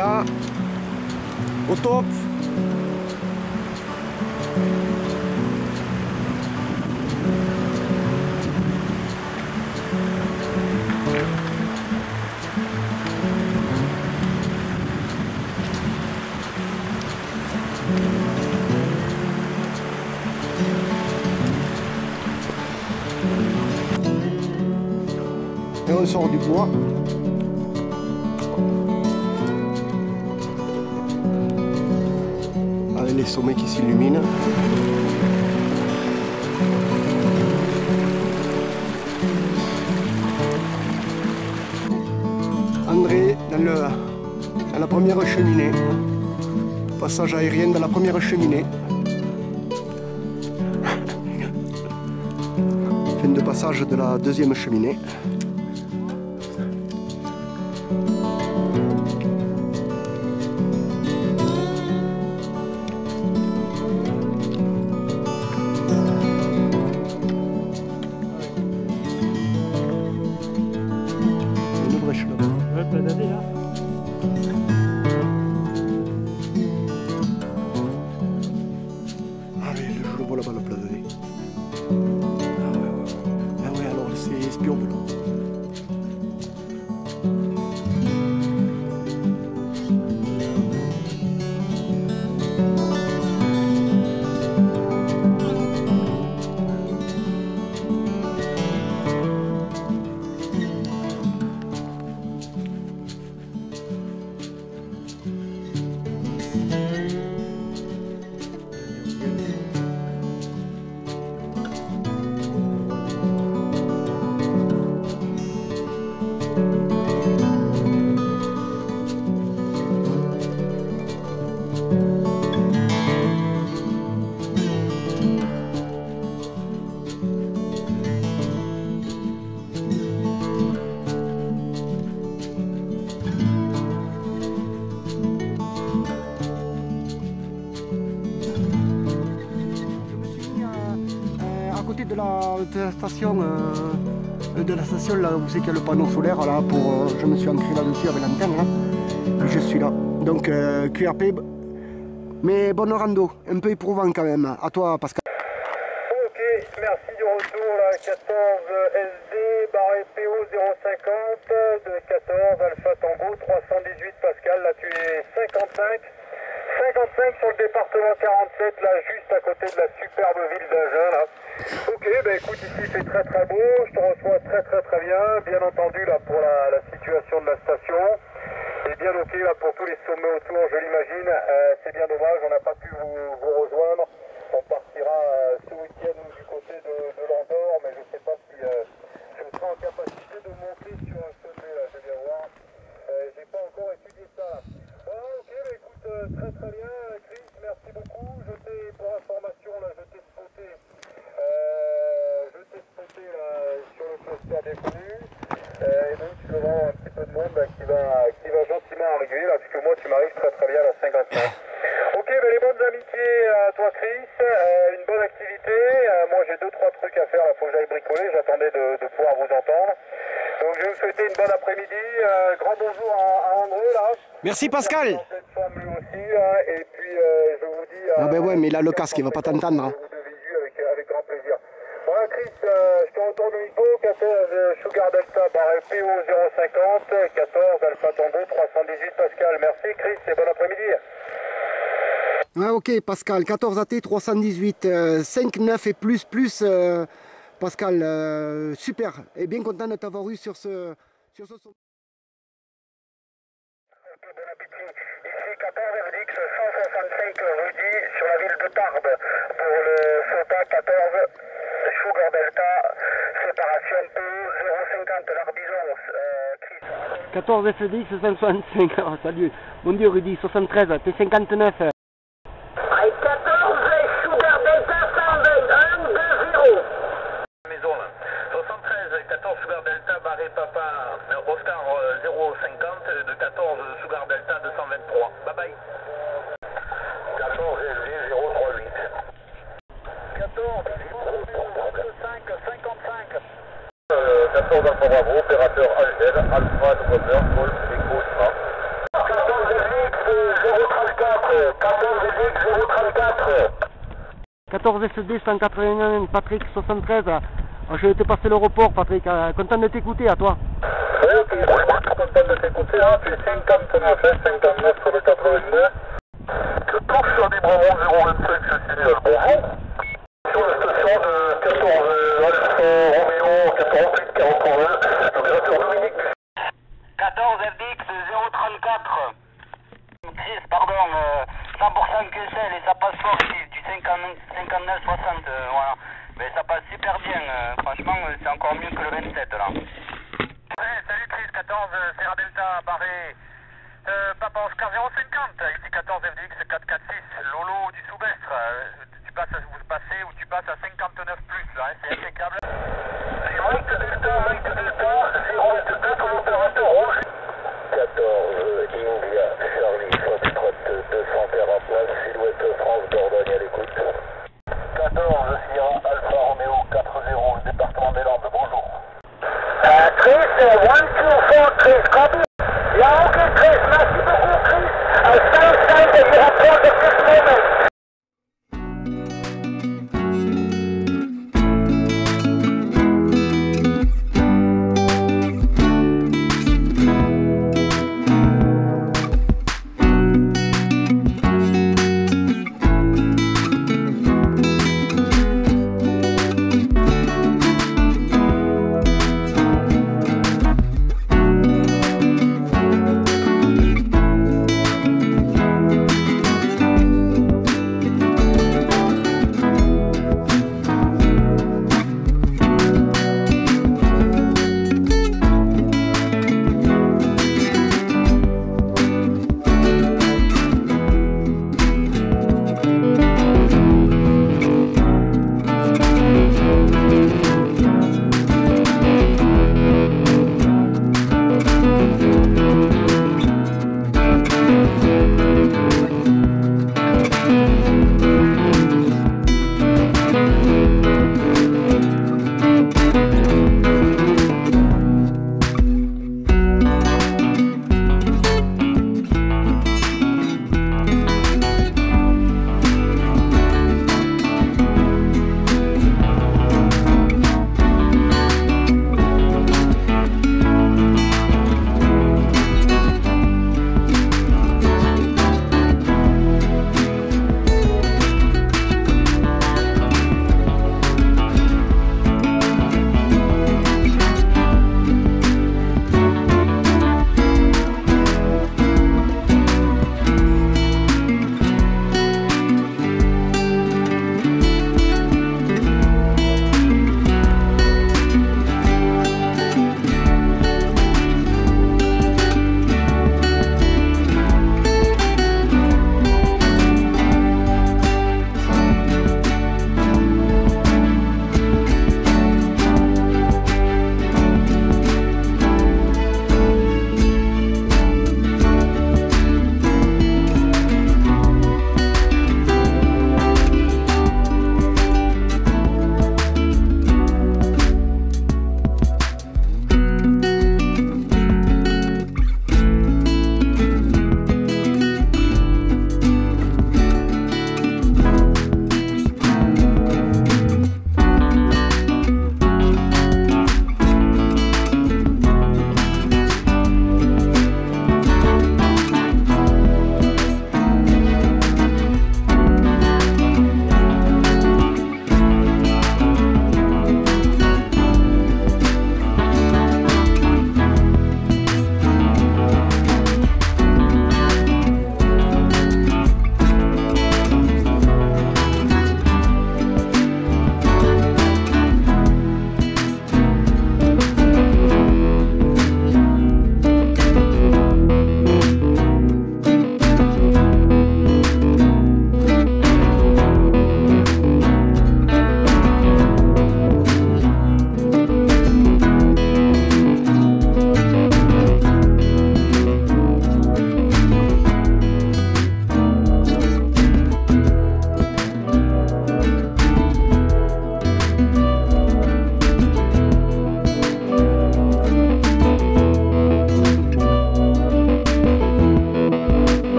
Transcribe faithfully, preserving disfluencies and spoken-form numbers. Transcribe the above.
là, au top. Et on sort du bois. Avec les sommets qui s'illuminent. André dans, le, dans la première cheminée. Passage aérien dans la première cheminée. Fin de passage de la deuxième cheminée. De la, de la station euh, de la station là où c'est qu'il y a le panneau solaire là pour euh, je me suis ancré là dessus avec l'antenne là et je suis là donc euh, Q R P mais bonne rando, un peu éprouvant quand même. À toi Pascal. Ok, merci du retour là. Quatorze S D barré P O zéro cinquante de quatorze Alpha Tango trois cent dix-huit Pascal, là tu es cinquante-cinq cinquante-cinq sur le département quarante-sept, là juste à côté de la superbe ville d'Agen là. Ok, bah écoute, ici il fait très très beau, je te reçois très très très bien, bien entendu là pour la, la situation de la station, et bien ok là pour tous les sommets autour, je l'imagine, euh, c'est bien dommage, on n'a pas pu vous, vous rejoindre, on partira euh, ce week-end du côté de, de l'Andorre, mais je ne sais pas si euh, je serai en capacité de monter sur un sommet là, je vais bien voir, euh, j'ai pas encore étudié ça là. Bon, ok, bah écoute, euh, très très bien, Chris, merci beaucoup, je t'ai, pour information là, je t'ai spoté. Euh, je t'ai spoté là sur le cluster déconnu euh, et donc tu vas voir un petit peu de monde là, qui, va, qui va gentiment arriver là, puisque moi tu m'arrives très très bien à la cinquante-cinq. Ok, ben les bonnes amitiés à toi Chris, euh, une bonne activité, euh, moi j'ai deux trois trucs à faire, il faut que j'aille bricoler, j'attendais de, de pouvoir vous entendre. Donc je vais vous souhaiter une bonne après-midi, euh, grand bonjour à, à André là. Merci Pascal. Lui aussi, là, et puis euh, je vous dis... Ah ben ouais mais là le casque il va pas t'entendre. Hein. Avec grand plaisir. Voilà Chris, euh, je te retourne au hippo, quatorze Sugar Delta barré P O zéro cinquante, quatorze Alpha Tango trois cent dix-huit Pascal. Merci Chris et bon après-midi. Ah ok Pascal, quatorze A T trois cent dix-huit, euh, cinq neuf et plus plus euh, Pascal, euh, super et bien content de t'avoir eu sur ce... Sur ce... Bon appétit. Ici quatorze F D X cent soixante-cinq Rudy sur la ville de Tarbes pour le SOTA quatorze Sugar Delta, séparation P O zéro cinquante, l'Arbizon, euh, Chris. quatorze F D X cent soixante-cinq, oh, salut, mon dieu Rudy, soixante-treize, T cinquante-neuf. quatorze Sugar Delta cent vingt, un deux zéro. Maison là. soixante-treize, quatorze Sugar Delta barré Papa Oscar zéro cinquante de quatorze Sugar Delta deux cent vingt-trois. Bye bye. quatorze S D zéro trois huit. quatorze cinq cinquante-cinq. Euh, quatorze Alpha Bravo, opérateur Algène, Alpha de moteur, Golf, Echo, quatorze S D quatorze S D cent quatre-vingt-un, Patrick soixante-treize. Je vais te passer le report, Patrick. Content de t'écouter, à toi. Oui, ok, je suis content de t'écouter, hein. Tu es cinquante-neuf, cinquante-neuf sur le quatre-vingt-deux. Je touche sur des Bravo zéro vingt-cinq, je signale bonjour. Sur la station de quatorze Alpha Romeo quatorze quarante-trois, opérateur Dominique. quatorze F D X zéro trente-quatre. Chris, pardon, euh, cent pour cent Q S L et ça passe fort ici, du cinquante-neuf soixante, euh, voilà. Mais ça passe super bien, euh, franchement, euh, c'est encore mieux que le vingt-sept là. Ouais, salut Chris, quatorze Serra Delta, barré. Euh, Papa Oscar zéro cinquante, ici quatorze F D X quatre cent quarante-six, Lolo du Soubestre. Euh, tu passes, vous passez ou tu passes à cinquante-neuf plus, là, hein, c'est impeccable. zéro huit Delta, Mike Delta, zéro huit deux pour le